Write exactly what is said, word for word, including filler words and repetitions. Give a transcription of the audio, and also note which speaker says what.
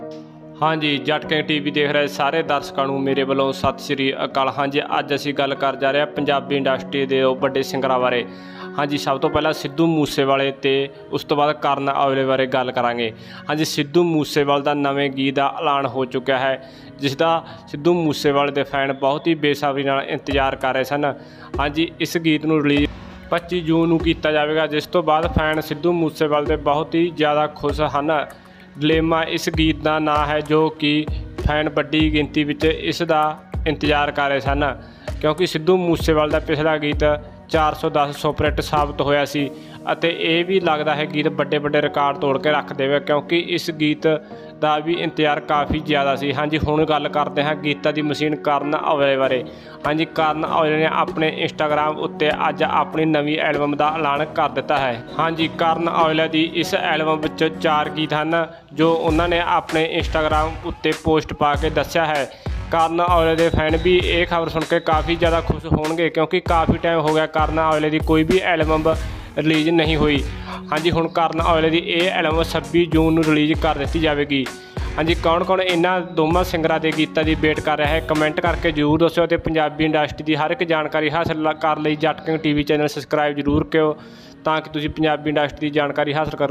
Speaker 1: हाँ जी, जट king TV देख रहे सारे दर्शकों को मेरे वालों सत श्री अकाल। हाँ जी, अज असीं गल कर जा रहे हैं पंजाबी इंडस्ट्री के वड्डे सिंगरां बारे। हाँ जी, सब तो पहला सिद्धू मूसेवाले ते उस तो बाद करण औजले बारे गल करांगे। हाँ जी, सिद्धू मूसेवाले का नवे गीत का ऐलान हो चुका है, जिसका सिद्धू मूसेवाले के फैन बहुत ही बेसब्री नाल इंतजार कर रहे सन। हाँ जी, इस गीत नूं रिलीज पच्ची जून नूं कीता जावेगा, जिस तो बाद फैन सिद्धू मूसेवाले ते बहुत ही ज़्यादा खुश हैं। डिलेमा इस गीत का नाम है, जो कि फैन बड़ी गिनती में इसका इंतजार कर रहे सन, क्योंकि सिद्धू मूसेवाले का पिछला गीत चार सौ दस सुपरहिट साबित होया सी अते ये भी लगता है गीत बड़े बड़े रिकॉर्ड तोड़ के रख देवे, क्योंकि इस गीत का भी इंतजार काफ़ी ज़्यादा सी। हाँ जी, हुण गल करते हैं गीतां दी मशीन करण औजले बारे। हाँ जी, करण औजले ने अपने इंस्टाग्राम उत्ते अज अपनी नवी एल्बम का ऐलान कर दिता है। हाँ जी, करण औजले की इस एल्बम विच चार गीत हैं, जो उन्होंने अपने इंस्टाग्राम उत्ते पोस्ट पा के दस्सिया है। करण औजले के फैन भी ये खबर सुन के काफ़ी ज़्यादा खुश होंगे, क्योंकि काफ़ी टाइम हो गया करण औजले की कोई भी एल्बम रिलीज़ नहीं हुई। हाँ जी, हुण करण औजले की यह एल्बम छब्बी जून को रिलीज़ कर दी जाएगी। हाँ जी, कौन कौन इन्होंने दोनों सिंगरां के गीतों की वेट कर रहा है, कमेंट करके जरूर दस्यो। ते पंजाबी इंडस्ट्री की हर एक जानकारी हासिल कर लिए Jatt king TV channel subscribe जरूर करो, ताकि तुसीं पंजाबी इंडस्ट्री की जानकारी हासिल कर